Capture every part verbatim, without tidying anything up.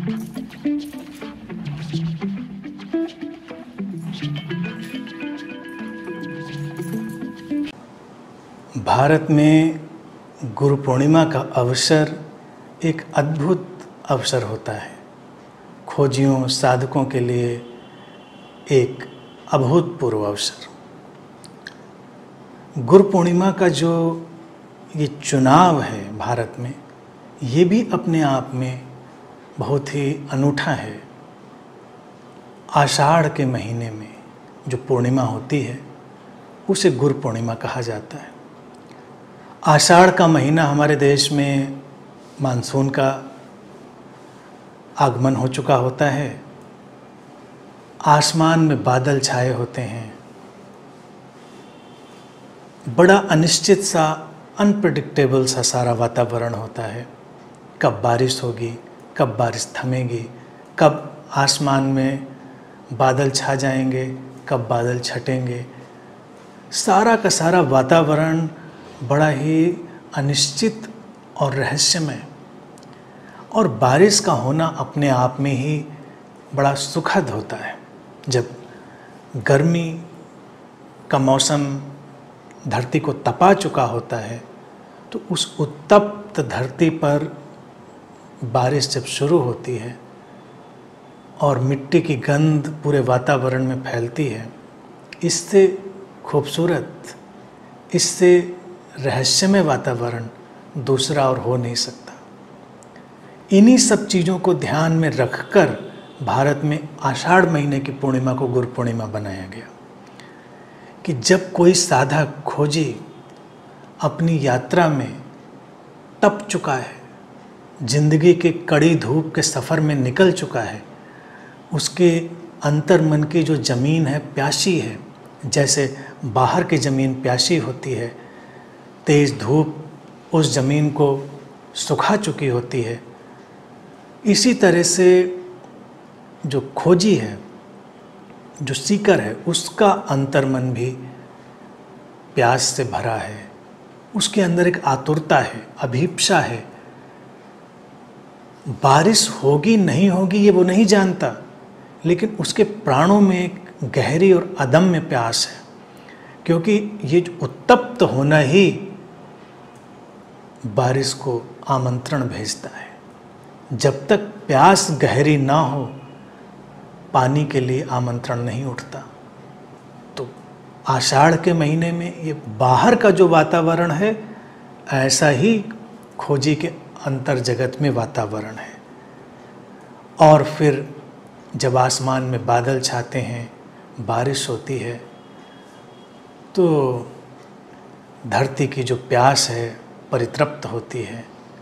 भारत में गुरु पूर्णिमा का अवसर एक अद्भुत अवसर होता है। खोजियों, साधकों के लिए एक अभूतपूर्व अवसर। गुरु पूर्णिमा का जो ये चुनाव है भारत में, ये भी अपने आप में बहुत ही अनूठा है। आषाढ़ के महीने में जो पूर्णिमा होती है उसे गुरु पूर्णिमा कहा जाता है। आषाढ़ का महीना हमारे देश में मानसून का आगमन हो चुका होता है। आसमान में बादल छाए होते हैं। बड़ा अनिश्चित सा, अनप्रेडिक्टेबल सा सारा वातावरण होता है। कब बारिश होगी, कब बारिश थमेगी, कब आसमान में बादल छा जाएंगे, कब बादल छटेंगे। सारा का सारा वातावरण बड़ा ही अनिश्चित और रहस्यमय। और बारिश का होना अपने आप में ही बड़ा सुखद होता है। जब गर्मी का मौसम धरती को तपा चुका होता है तो उस उत्तप्त धरती पर बारिश जब शुरू होती है और मिट्टी की गंध पूरे वातावरण में फैलती है, इससे खूबसूरत, इससे रहस्यमय वातावरण दूसरा और हो नहीं सकता। इन्हीं सब चीज़ों को ध्यान में रखकर भारत में आषाढ़ महीने की पूर्णिमा को गुरु पूर्णिमा बनाया गया कि जब कोई साधक, खोजी अपनी यात्रा में तप चुका है, जिंदगी के कड़ी धूप के सफ़र में निकल चुका है, उसके अंतर मन की जो ज़मीन है प्यासी है। जैसे बाहर की ज़मीन प्यासी होती है, तेज़ धूप उस ज़मीन को सुखा चुकी होती है, इसी तरह से जो खोजी है, जो सीकर है, उसका अंतर्मन भी प्यास से भरा है। उसके अंदर एक आतुरता है, अभीप्सा है। बारिश होगी नहीं होगी ये वो नहीं जानता, लेकिन उसके प्राणों में एक गहरी और अदम्य प्यास है, क्योंकि ये जो उत्तप्त होना ही बारिश को आमंत्रण भेजता है। जब तक प्यास गहरी ना हो, पानी के लिए आमंत्रण नहीं उठता। तो आषाढ़ के महीने में ये बाहर का जो वातावरण है, ऐसा ही खोजी के अंतर जगत में वातावरण है। और फिर जब आसमान में बादल छाते हैं, बारिश होती है, तो धरती की जो प्यास है परितृप्त होती है।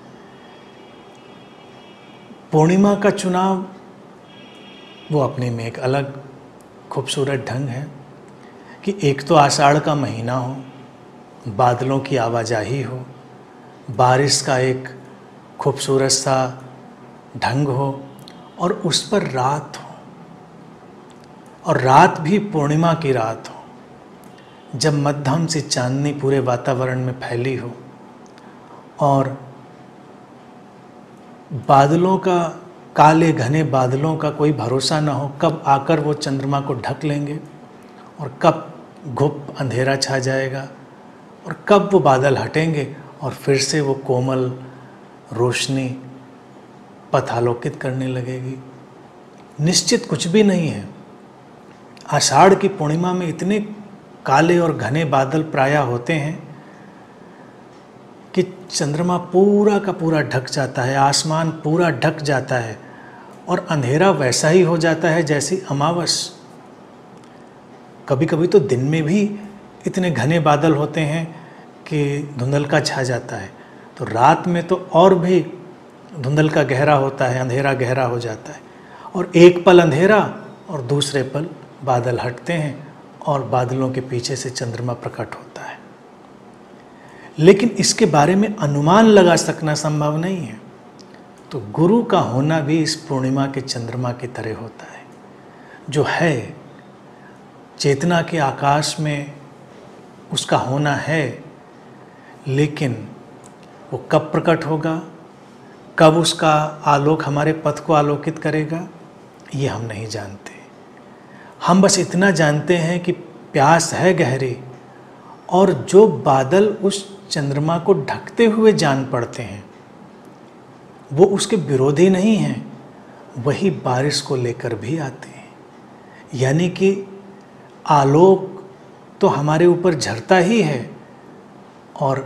पूर्णिमा का चुनाव वो अपने में एक अलग खूबसूरत ढंग है कि एक तो आषाढ़ का महीना हो, बादलों की आवाजाही हो, बारिश का एक खूबसूरत सा ढंग हो, और उस पर रात हो, और रात भी पूर्णिमा की रात हो, जब मध्यम सी चांदनी पूरे वातावरण में फैली हो, और बादलों का, काले घने बादलों का कोई भरोसा ना हो, कब आकर वो चंद्रमा को ढक लेंगे और कब घुप अंधेरा छा जाएगा और कब वो बादल हटेंगे और फिर से वो कोमल रोशनी पथ आलोकित करने लगेगी। निश्चित कुछ भी नहीं है। आषाढ़ की पूर्णिमा में इतने काले और घने बादल प्रायः होते हैं कि चंद्रमा पूरा का पूरा ढक जाता है, आसमान पूरा ढक जाता है, और अंधेरा वैसा ही हो जाता है जैसी अमावस। कभी कभी तो दिन में भी इतने घने बादल होते हैं कि धुंधलका छा जाता है, तो रात में तो और भी धुंधलका गहरा होता है, अंधेरा गहरा हो जाता है, और एक पल अंधेरा और दूसरे पल बादल हटते हैं और बादलों के पीछे से चंद्रमा प्रकट होता है। लेकिन इसके बारे में अनुमान लगा सकना संभव नहीं है। तो गुरु का होना भी इस पूर्णिमा के चंद्रमा की तरह होता है, जो है चेतना के आकाश में उसका होना है, लेकिन वो कब प्रकट होगा, कब उसका आलोक हमारे पथ को आलोकित करेगा ये हम नहीं जानते। हम बस इतना जानते हैं कि प्यास है गहरी, और जो बादल उस चंद्रमा को ढकते हुए जान पड़ते हैं वो उसके विरोधी नहीं हैं, वही बारिश को लेकर भी आते हैं। यानी कि आलोक तो हमारे ऊपर झरता ही है, और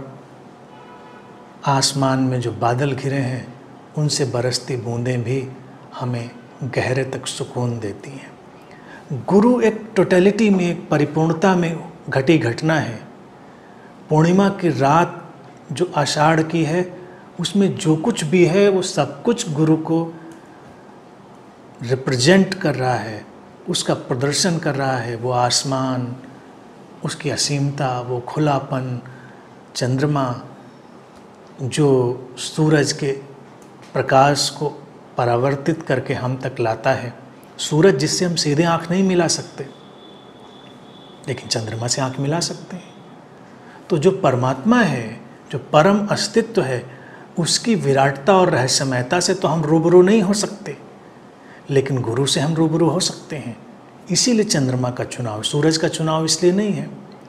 आसमान में जो बादल घिरे हैं उनसे बरसती बूंदें भी हमें गहरे तक सुकून देती हैं। गुरु एक टोटलिटी में, एक परिपूर्णता में घटी घटना है। पूर्णिमा की रात जो आषाढ़ की है उसमें जो कुछ भी है वो सब कुछ गुरु को रिप्रेजेंट कर रहा है, उसका प्रदर्शन कर रहा है। वो आसमान, उसकी असीमता, वो खुलापन, चंद्रमा जो सूरज के प्रकाश को परावर्तित करके हम तक लाता है। सूरज जिससे हम सीधे आंख नहीं मिला सकते, लेकिन चंद्रमा से आंख मिला सकते हैं। तो जो परमात्मा है, जो परम अस्तित्व है, उसकी विराटता और रहस्यमयता से तो हम रूबरू नहीं हो सकते, लेकिन गुरु से हम रूबरू हो सकते हैं। इसीलिए चंद्रमा का चुनाव, सूरज का चुनाव इसलिए नहीं है।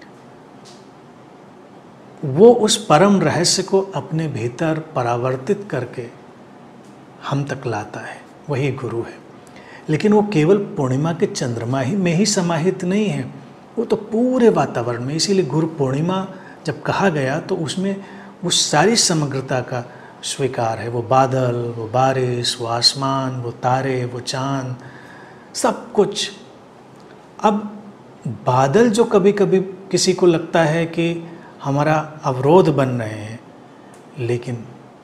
वो उस परम रहस्य को अपने भीतर परावर्तित करके हम तक लाता है, वही गुरु है। लेकिन वो केवल पूर्णिमा के चंद्रमा ही में ही समाहित नहीं है, वो तो पूरे वातावरण में। इसीलिए गुरु पूर्णिमा जब कहा गया तो उसमें वो सारी समग्रता का स्वीकार है। वो बादल, वो बारिश, वो आसमान, वो तारे, वो चांद, सब कुछ। अब बादल जो कभी कभी किसी को लगता है कि हमारा अवरोध बन रहे हैं, लेकिन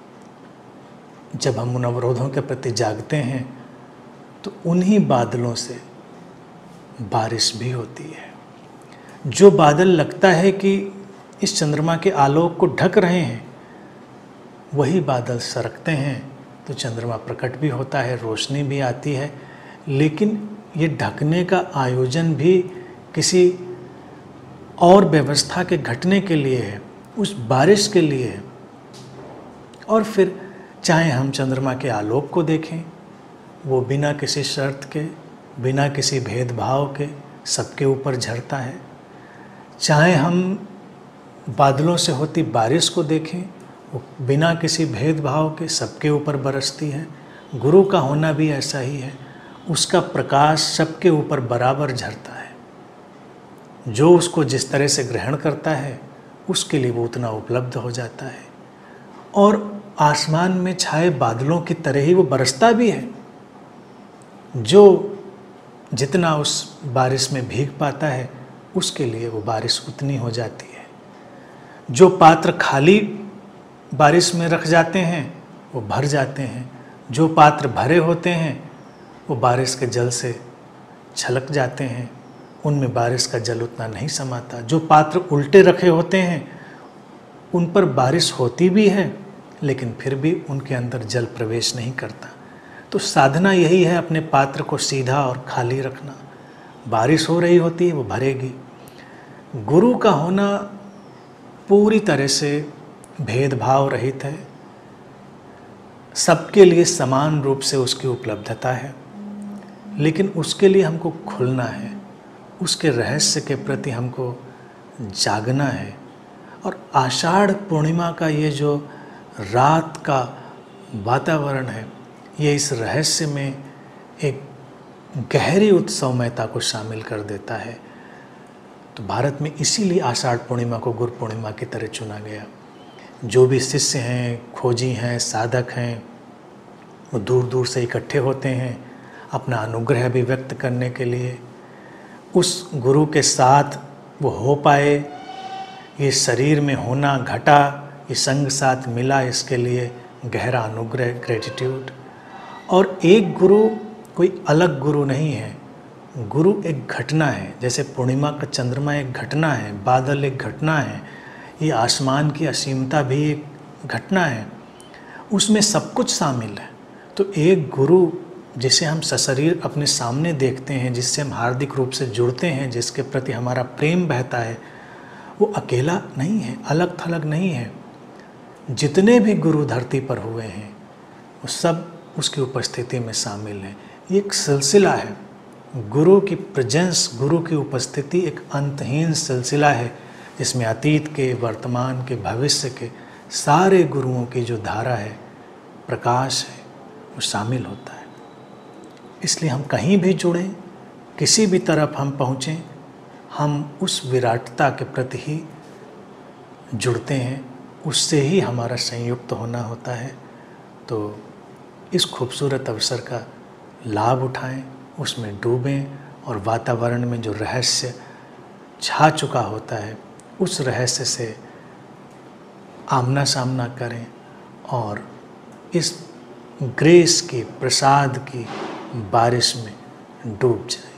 जब हम उन अवरोधों के प्रति जागते हैं तो उन्हीं बादलों से बारिश भी होती है। जो बादल लगता है कि इस चंद्रमा के आलोक को ढक रहे हैं, वही बादल सरकते हैं तो चंद्रमा प्रकट भी होता है, रोशनी भी आती है। लेकिन ये ढकने का आयोजन भी किसी और व्यवस्था के घटने के लिए है, उस बारिश के लिए है। और फिर चाहे हम चंद्रमा के आलोक को देखें, वो बिना किसी शर्त के, बिना किसी भेदभाव के सबके ऊपर झरता है। चाहे हम बादलों से होती बारिश को देखें, वो बिना किसी भेदभाव के सबके ऊपर बरसती है। गुरु का होना भी ऐसा ही है, उसका प्रकाश सबके ऊपर बराबर झरता है। जो उसको जिस तरह से ग्रहण करता है उसके लिए वो उतना उपलब्ध हो जाता है, और आसमान में छाए बादलों की तरह ही वो बरसता भी है। जो जितना उस बारिश में भीग पाता है उसके लिए वो बारिश उतनी हो जाती है। जो पात्र खाली बारिश में रख जाते हैं वो भर जाते हैं, जो पात्र भरे होते हैं वो बारिश के जल से छलक जाते हैं, उनमें बारिश का जल उतना नहीं समाता। जो पात्र उल्टे रखे होते हैं उन पर बारिश होती भी है, लेकिन फिर भी उनके अंदर जल प्रवेश नहीं करता। तो साधना यही है, अपने पात्र को सीधा और खाली रखना। बारिश हो रही होती है वो भरेगी। गुरु का होना पूरी तरह से भेदभाव रहित है, सबके लिए समान रूप से उसकी उपलब्धता है। लेकिन उसके लिए हमको खुलना है, उसके रहस्य के प्रति हमको जागना है। और आषाढ़ पूर्णिमा का ये जो रात का वातावरण है, ये इस रहस्य में एक गहरी उत्सवमयता को शामिल कर देता है। तो भारत में इसीलिए आषाढ़ पूर्णिमा को गुरु पूर्णिमा की तरह चुना गया। जो भी शिष्य हैं, खोजी हैं, साधक हैं, वो दूर दूर से इकट्ठे होते हैं अपना अनुग्रह भी व्यक्त करने के लिए। उस गुरु के साथ वो हो पाए, ये शरीर में होना घटा, ये संग साथ मिला, इसके लिए गहरा अनुग्रह, ग्रेटिट्यूड। और एक गुरु कोई अलग गुरु नहीं है, गुरु एक घटना है। जैसे पूर्णिमा का चंद्रमा एक घटना है, बादल एक घटना है, ये आसमान की असीमता भी एक घटना है, उसमें सब कुछ शामिल है। तो एक गुरु जिसे हम सशरीर अपने सामने देखते हैं, जिससे हम हार्दिक रूप से जुड़ते हैं, जिसके प्रति हमारा प्रेम बहता है, वो अकेला नहीं है, अलग थलग नहीं है। जितने भी गुरु धरती पर हुए हैं वो सब उसकी उपस्थिति में शामिल हैं। ये एक सिलसिला है, गुरु की प्रेजेंस, गुरु की उपस्थिति एक अंतहीन सिलसिला है, जिसमें अतीत के, वर्तमान के, भविष्य के सारे गुरुओं की जो धारा है, प्रकाश है, वो शामिल होता है। इसलिए हम कहीं भी जुड़ें, किसी भी तरफ हम पहुँचें, हम उस विराटता के प्रति ही जुड़ते हैं, उससे ही हमारा संयुक्त होना होता है। तो इस खूबसूरत अवसर का लाभ उठाएं, उसमें डूबें और वातावरण में जो रहस्य छा चुका होता है उस रहस्य से आमना सामना करें और इस ग्रेस की, प्रसाद की बारिश में डूब जाएं।